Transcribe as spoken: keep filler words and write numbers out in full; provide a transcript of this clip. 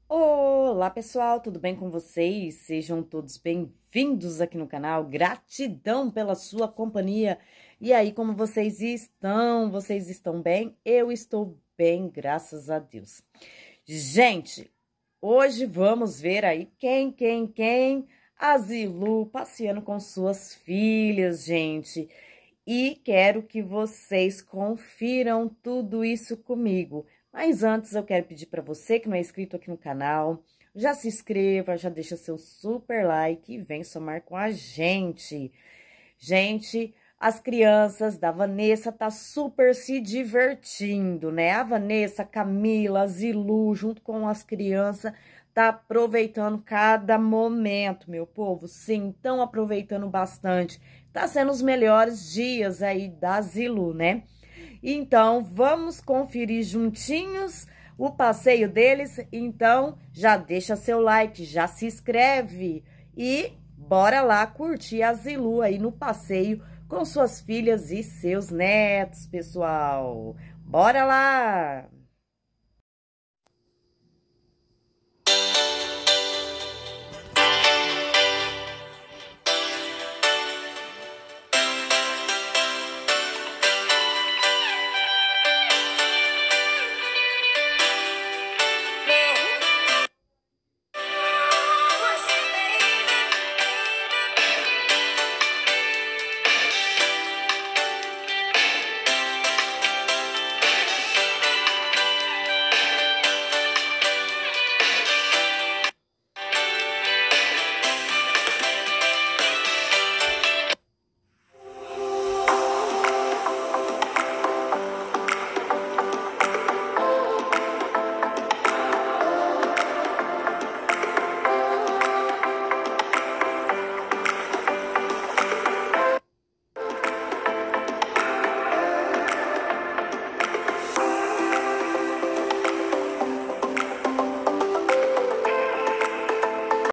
Olá, pessoal, tudo bem com vocês? Sejam todos bem-vindos aqui no canal. Gratidão pela sua companhia. E aí, como vocês estão? Vocês estão bem? Eu estou bem, graças a Deus. Gente, hoje vamos ver aí quem, quem, quem? A Zilu passeando com suas filhas, gente. E quero que vocês confiram tudo isso comigo. Mas antes eu quero pedir para você que não é inscrito aqui no canal, já se inscreva, já deixa seu super like e vem somar com a gente. Gente, as crianças da Vanessa tá super se divertindo, né? A Vanessa, a Camila, a Zilu, junto com as crianças, tá aproveitando cada momento, meu povo. Sim, estão aproveitando bastante. Tá sendo os melhores dias aí da Zilu, né? Então, vamos conferir juntinhos o passeio deles. Então, já deixa seu like, já se inscreve e bora lá curtir a Zilu aí no passeio com suas filhas e seus netos, pessoal. Bora lá!